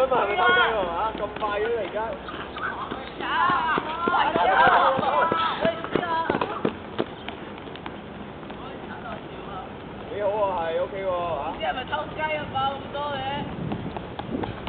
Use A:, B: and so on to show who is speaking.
A: 問係咪偷雞喎嚇？咁快嘅而家？幾好喎，係 OK 喎嚇。
B: 唔知係咪偷雞啊？爆咁多嘅。